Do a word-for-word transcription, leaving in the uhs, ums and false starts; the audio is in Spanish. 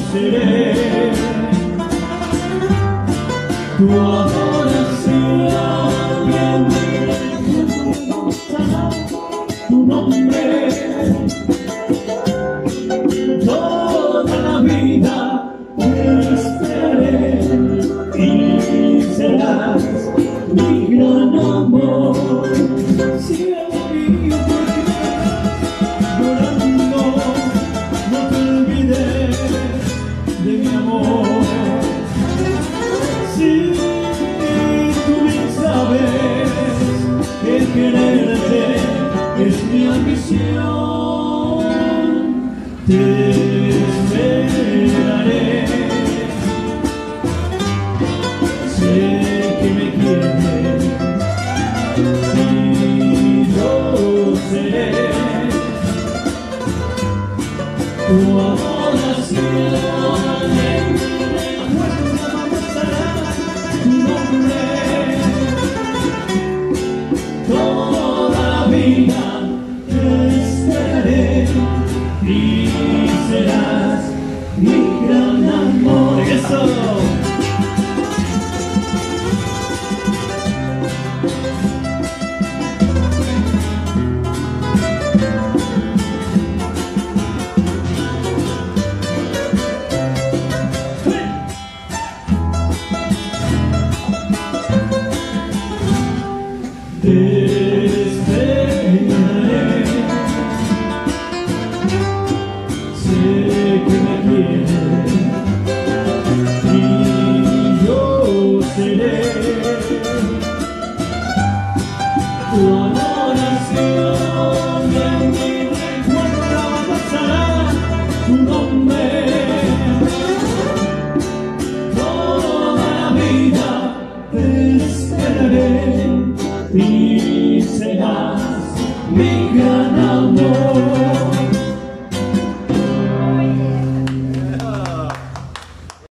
seré tu adoración y en mi recuerdo estará tu nombre. Toda la vida te esperaré y serás mi gran amor. Cielo mío, llorando, no te olvides de mi amor. Si tú bien sabes que quererte es mi ambición, te esperaré. Sé que me quieres y yo seré tu adoración. En mi recuerdo estará tu nombre. Toda la vida te esperaré y serás mi gran amor. ¡Eso! Te esperaré, sé que me quieres y yo seré tu amor.